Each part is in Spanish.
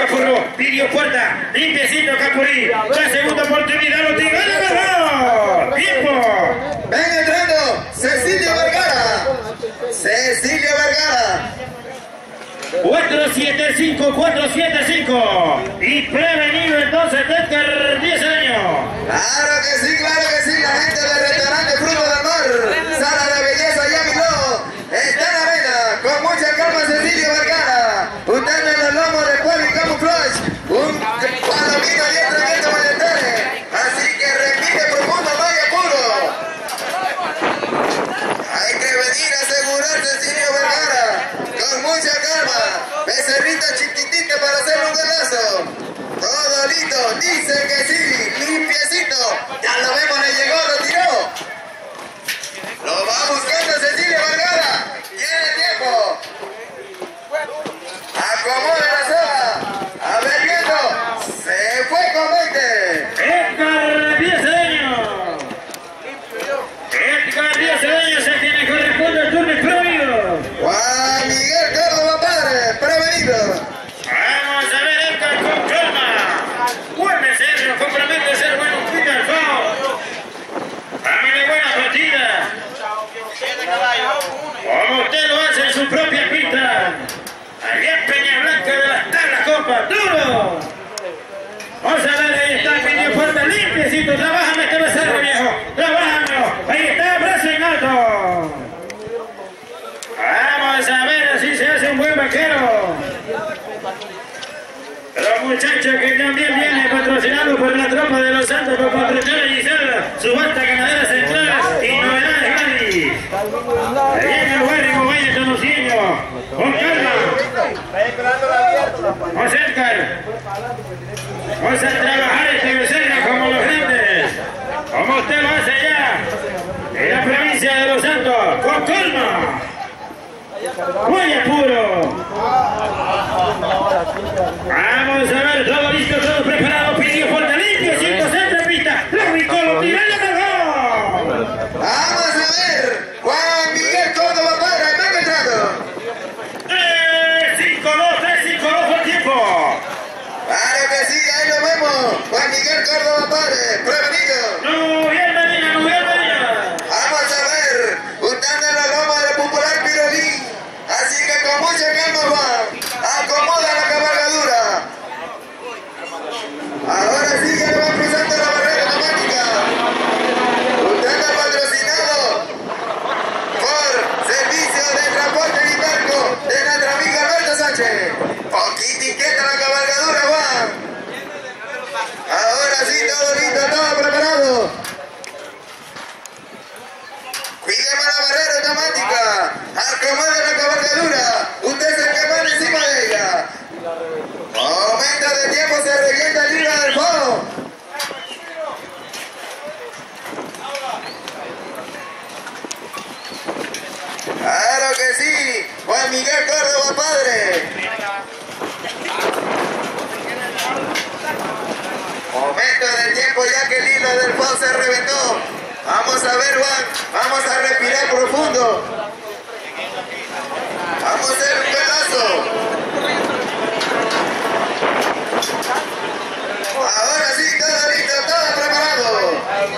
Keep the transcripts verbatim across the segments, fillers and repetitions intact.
Capurro, pidió puerta, limpiecito Capurí, la segunda oportunidad lo tiene, ¡ganador! ¡Tiempo! Ven entrando, Cecilia Vergara, Cecilia Vergara. cuatro siete cinco, cuatro siete cinco. Y prevenido entonces Edgar diez años. Claro que sí, claro que sí, la gente del restaurante Fruto del Mar, Sala de Belleza Yamiló, está en la vena, con mucha calma Cecilia Vergara, untando en los lomos de Poli Camouflage, un palomino y entrenamiento monetario, así que respire profundo, vaya puro. Hay que venir a asegurar Cecilia Vergara, con mucha calma, becerrita chiquitita para hacer un golazo. Todo lindo, dice que sí, limpiecito, ya lo vemos, le llegó, lo tiró. Lo va buscando Cecilia Vergara, tiene tiempo. Acomoda la soga, a ver viendo, se fue con veinte. Edgar diez años. Edgar diez años es quien le corresponde el turno prevenido. Juan Miguel Córdoba Padre, prevenido. Vamos a ver Edgar con calma. Buen becerro, compromete ser bueno, cuida el foul. Dame buena partida. Como usted lo hace en su propia pista. Allá en Peña Blanca de las Tablas Copas, duro. Vamos a ver, ahí está, pidió fuerte, limpiecito. Trabájame este becerro, viejo. Trabájamelo. Ahí está, brazo en alto. Vamos a ver, así se hace un buen vaquero. Los muchachos que también vienen patrocinados por la tropa de los Santos, por Patrocina Gisela, subasta ganadera central y novedades gratis. Ahí en el barrio vaya conociendo. Con calma. Vamos a Edgar. Vamos a trabajar este becerro como los grandes. Como usted lo hace allá en la provincia de los Santos. Con calma. Muy apuro. Vamos a ver, todo listo, todo preparado. Pidió fuerte limpio, cinco centro pista. Lo ubicó, lo tiró y lo pegó. Vamos a ver, Juan Miguel Córdoba Padre, ven entrando. cinco dos, tres cinco dos por tiempo. Claro que sí, ahí lo vemos. Juan Miguel Córdoba Padre, prevenido. No, bien Medina, no bien Medina. Vamos a ver, untando en la loma del popular Pirolín. Así que con mucha calma, Juan. Acomoda la cabalgadura. Ahora sí ya va cruzando la barrera automática. Usted ha patrocinado por Servicio de Transporte y Barco de nuestra amiga Alberto Sánchez. Poquita inquieta la cabalgadura, Juan. Ahora sí, todo listo, todo preparado. Cuidemos la barrera automática. Acomode la cabalgadura. Usted es el que va encima de ella. Momento de tiempo, se revienta el hilo del fuego. Claro que sí. Juan Miguel Córdoba Padre. Momento del tiempo ya que el hilo del fuego se reventó. Vamos a ver, Juan. Vamos a respirar profundo. Vamos a hacer un pedazo. Ahora sí, todo listo, todo preparado.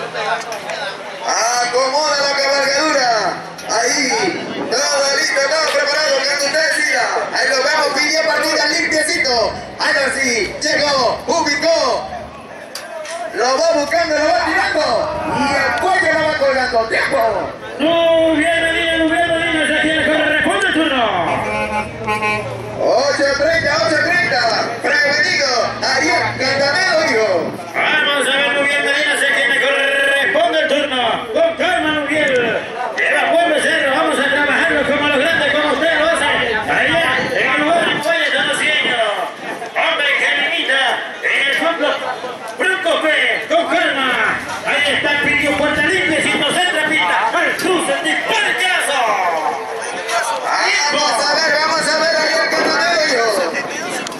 Acomoda la cabalgadura. Ahí, todo listo, todo preparado, que usted decida. Ahí lo vemos, pidió partida limpiecito. Ahora sí, llegó, ubicó. Lo va buscando, lo va tirando. Y el cuello lo va colgando. ¡Tiempo! No, bien Medina, no bien Medina. Se tiene que responder el turno. ocho treinta, ocho treinta. Prevenido. Ariel Cantanero, hijo. Vamos a ver, Nubiel Medina, sé que me corresponde el turno. Con calma, Nubiel. Lleva buen becerro, vamos a trabajarlo como los grandes, como usted lo hace. Allá, en el lugar en Fuelle Tonocieño. Hombre que limita en el fondo. Bronco P, con calma. Ahí está, pidió puerta limpia, sin centra pista. Al cruce, dispara el caso. Vamos a ver, vamos a ver, Ariel Cantanero, hijo.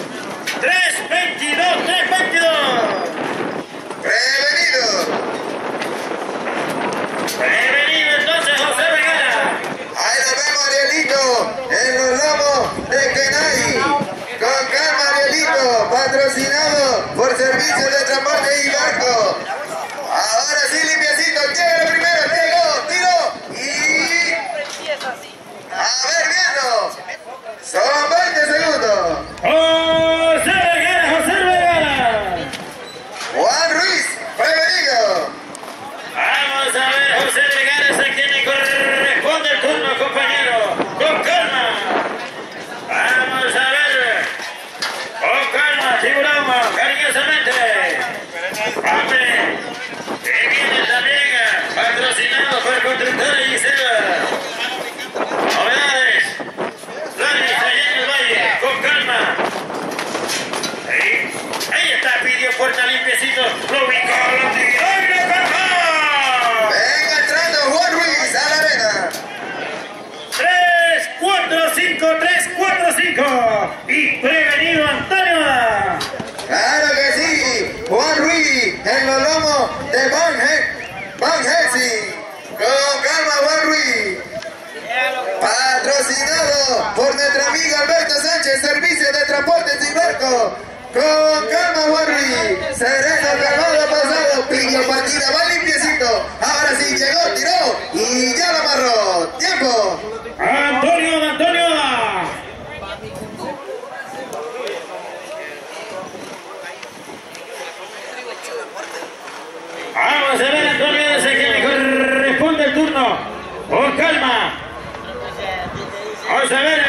Son veinte segundos. José Vergara, José Vergara. Juan Ruiz, prevenido. Vamos a ver, José Vergara es a quien le corresponde el turno, compañero. Con calma. Vamos a ver. Con calma, tiburón, cariñosamente. Hombre, que viene también patrocinado por Constructora Gisela. Novedades. Flores allá en el valle, con calma. Ahí, ahí está, pidió puerta limpiecito. Lo ubicó, lo tiró y lo cargó. Venga entrando Juan Ruiz a la arena. tres, cuatro, cinco, tres, cuatro, cinco. Y prevenido Antonio. Claro que sí, Juan Ruiz en los lomos de Van, He Van Helsing. Con calma Juan Ruiz. Patrocinado por nuestro amigo Alberto Sánchez, Servicio de Transportes y Barco. Con calma Juan Ruiz. Sereno calmado pasado, pidió partida, va limpiecito. Ahora sí llegó, tiró y ya lo amarró. Tiempo. Antonio, Antonio. Vamos a ver, Antonio, es el que le corresponde el turno. Con calma. Vamos a ver.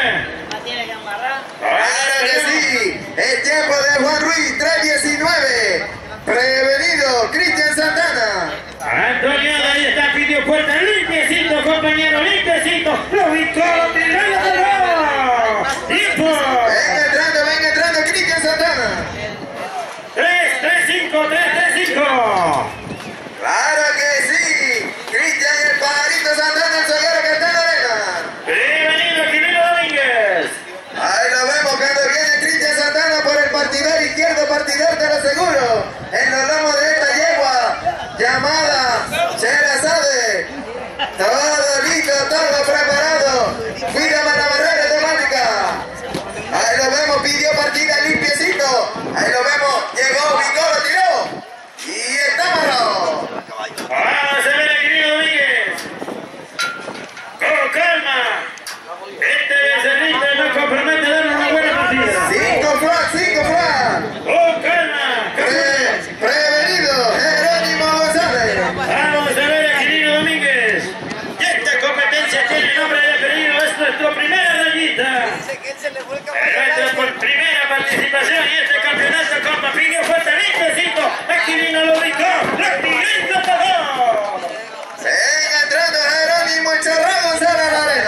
Claro que sí, el tiempo de Juan Ruiz, tres diecinueve. Prevenido, Cristian Santana. Antonio, ahí está, pidió puerta, limpiecito, compañero, limpiecito. Lo ubicó, lo tiró y lo cargó. Tiempo. Venga entrando, venga entrando, Cristian Santana. tres, tres, cinco, tres, tres, cinco. Claro que sí, Cristian el pajarito Santana, el soguero que está en la arena. Bienvenido, Quirino Domínguez. Ahí lo vemos cuando viene Cristian Santana por el partidor izquierdo, partidor te lo aseguro. En los lomos de esta yegua llamada Sherazade. Todo listo, todo preparado. Cuídame la barrera automática. Ahí lo vemos, pidió partida limpiecito. Ahí lo vemos, llegó, ubicó, lo tiró. Y está amarrado. Vamos a ver a Quirino Domínguez. Con calma. Este becerrito no compromete a dar una buena partida. Cinco flags, cinco flags. Con calma. Pre, prevenido, Jerónimo González. Vamos a ver a Quirino Domínguez. Esta competencia tiene nombre de apellido, es nuestra primera rayita. Pero por primera participación en este campeonato con Papillo fuerte limpiecito. A Quirino lo ubicó, lo tiró y lo pagó. Venga entrando Jerónimo el Charrán González a la arena.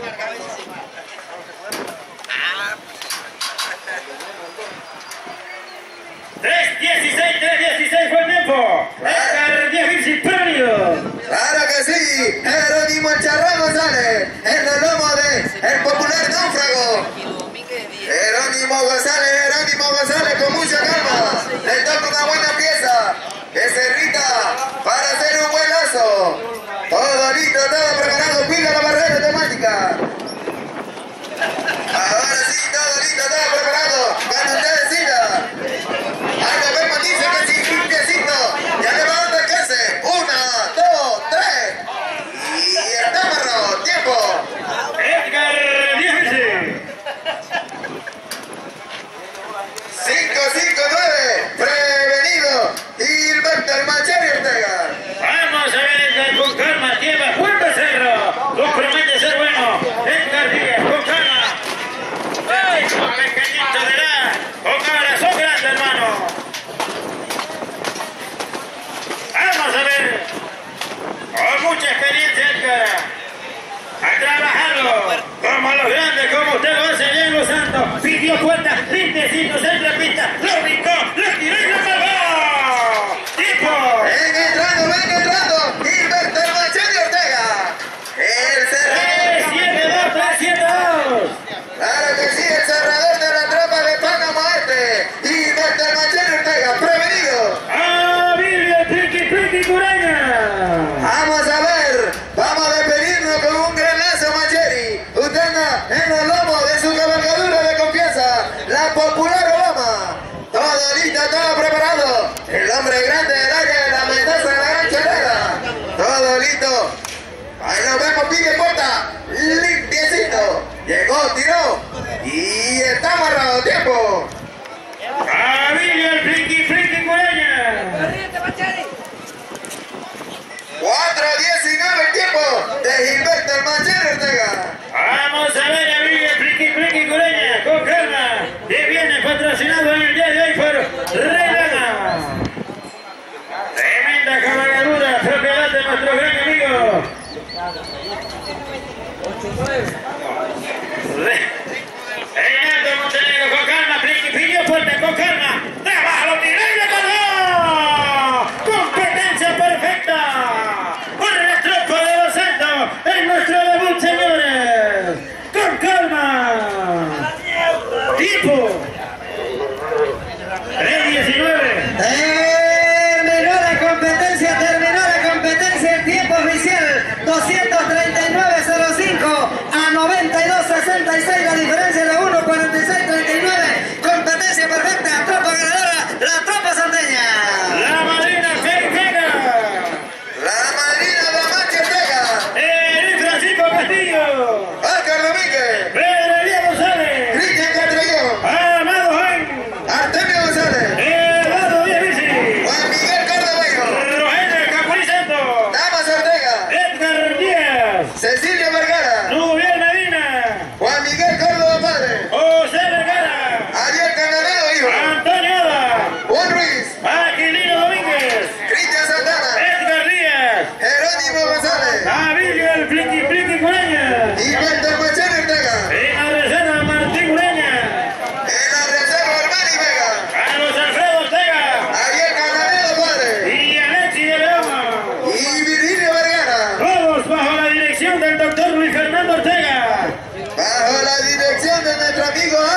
tres dieciséis, tres dieciséis fue el tiempo. Edgar Díaz Vinci, premio. Claro que sí, Jerónimo el Charrán González, en los lomos de el popular náufrago. Jerónimo González, Jerónimo González con mucha calma. Le toca una buena pieza, que se rita para hacer un buen lazo. Todo listo, todo preparado, cuida la barrera automática. Ahora sí, todo listo, todo preparado. Cuando ustedes sigan. Ahí lo vemos, dice que sí, limpiecito. Ya le va dando alcance. Una, dos, tres. Y está amarrado. Tiempo. Edgar Díaz Vinci. cinco, cinco, nueve. Prevenido. Gilberto el Machete Ortega. Vamos a ver Edgar con calma, lleva buen becerro. Lo promete ser bueno. Edgar Díaz con calma. ¡Ay, con pequeñito de edad! ¡Con abrazo grande, hermano! Vamos a ver. Con mucha experiencia, Edgar. A trabajarlo. Como los grandes, como usted lo hace bien, Los Santos. Pidió puerta, limpiecitos en la pista. Lo ubicó, lo tiró y lo cargó. ¡Tiempo! Venga entrando, venga entrando. Gilberto el Machete Ortega. El cerrador. tres siete dos, tres siete dos. Claro que sí, el cerrador de la tropa de Panamá Este. Gilberto el Machete Ortega. Prevenido. ¡Ah, Billy, el Pliqui Pliqui Curaña! Vamos a ver, vamos a despedirnos con un gran lazo, Macheri. Usted anda en los lomos de su cabalgadura de confianza, la popular Obama. Todo listo, todo preparado. El hombre grande del área de la Mendoza de la Gran Chelera. Todo listo. Ahí lo vemos, pide puerta. Limpiecito. Llegó, tiró. Y está amarrado, tiempo. Abilio el Friki Friki Cureña. cuatro diecinueve tiempo de Gilberto el Manchero Ortega. Vamos a ver a Abilio el Friki Friki Cureña con calma. Que viene patrocinado en el día de hoy por Relana. Tremenda cabalgadura, propiedad de nuestro gran amigo. Reinaldo Montenegro con calma, Friki pidió fuerte con calma. Trabaja los niveles de calor. Competencia perfecta. Por la tropa de los Santos en nuestro debut, señores. Con calma. Tiempo. tres diecinueve. Terminó la competencia, terminó la competencia, el tiempo oficial doscientos treinta y nueve cero cinco a noventa y dos sesenta y seis, la diferencia de uno cuarenta y seis treinta y nueve, competencia perfecta, tropa ganadora, la tropa salteña. La madrina Fey Vega. La madrina Damache Ortega. Eric Francisco Castillo. Oscar Domínguez. Pedro Elías González. Cristian Catrellón. Amado Juan. Artemio González. Eduardo Díaz Bici. Juan Miguel Córdoba. Rogelio Capurisanto. Damas Ortega. Edgar Díaz. Cecilia Vergara. Rubiel Medina. Juan Miguel Córdoba Padre. José Vergara. Ariel Cananeo Hijo. Antonio Ada. Juan Ruiz. Aquilino Domínguez. Cristian Santana. Edgar Díaz. Jerónimo González. Abilio el Friki Friki Cureña. Gilberto el Manchero Ortega. En la reserva Martín Cureña. En la reserva Armani Vega. Carlos Alfredo Ortega. Ariel Cananeo Padre. Y Alexi de León. Y Virgilio Vergara. Todos bajo la dirección del doctor Luis Fernando Ortega. Bajo la dirección de nuestro amigo